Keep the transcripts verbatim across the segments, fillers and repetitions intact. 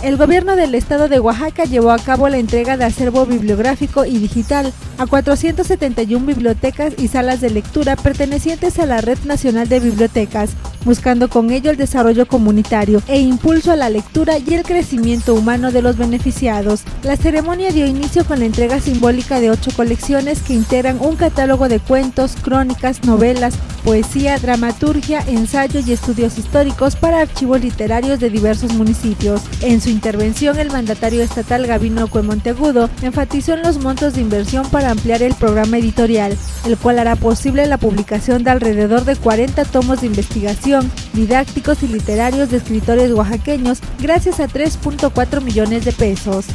El gobierno del estado de Oaxaca llevó a cabo la entrega de acervo bibliográfico y digital a cuatrocientas setenta y una bibliotecas y salas de lectura pertenecientes a la Red Nacional de Bibliotecas, buscando con ello el desarrollo comunitario e impulso a la lectura y el crecimiento humano de los beneficiados. La ceremonia dio inicio con la entrega simbólica de ocho colecciones que integran un catálogo de cuentos, crónicas, novelas, poesía, dramaturgia, ensayo y estudios históricos para archivos literarios de diversos municipios. En su intervención, el mandatario estatal Gabino Cue Monteagudo enfatizó en los montos de inversión para ampliar el programa editorial, el cual hará posible la publicación de alrededor de cuarenta tomos de investigación, didácticos y literarios de escritores oaxaqueños gracias a tres punto cuatro millones de pesos.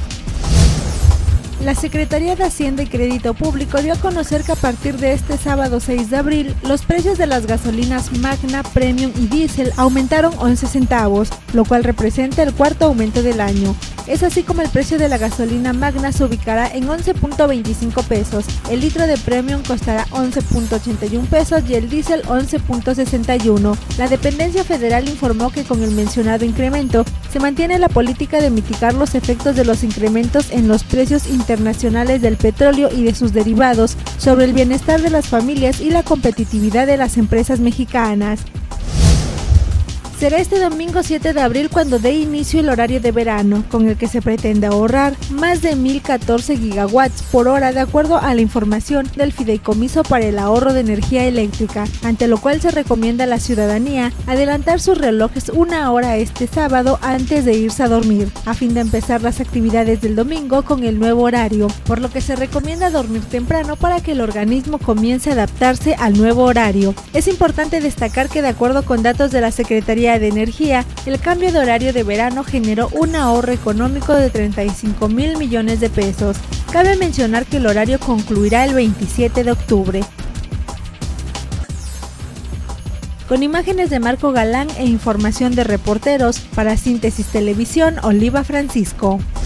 La Secretaría de Hacienda y Crédito Público dio a conocer que a partir de este sábado seis de abril, los precios de las gasolinas Magna, Premium y Diesel aumentaron once centavos, lo cual representa el cuarto aumento del año. Es así como el precio de la gasolina Magna se ubicará en once punto veinticinco pesos, el litro de Premium costará once punto ochenta y un pesos y el diésel once punto sesenta y uno. La dependencia federal informó que con el mencionado incremento se mantiene la política de mitigar los efectos de los incrementos en los precios internacionales del petróleo y de sus derivados sobre el bienestar de las familias y la competitividad de las empresas mexicanas. Será este domingo siete de abril cuando dé inicio el horario de verano, con el que se pretende ahorrar más de mil catorce gigawatts por hora de acuerdo a la información del Fideicomiso para el Ahorro de Energía Eléctrica, ante lo cual se recomienda a la ciudadanía adelantar sus relojes una hora este sábado antes de irse a dormir, a fin de empezar las actividades del domingo con el nuevo horario, por lo que se recomienda dormir temprano para que el organismo comience a adaptarse al nuevo horario. Es importante destacar que de acuerdo con datos de la Secretaría de Energía, el cambio de horario de verano generó un ahorro económico de treinta y cinco mil millones de pesos. Cabe mencionar que el horario concluirá el veintisiete de octubre. Con imágenes de Marco Galán e información de reporteros, para Síntesis Televisión, Oliva Francisco.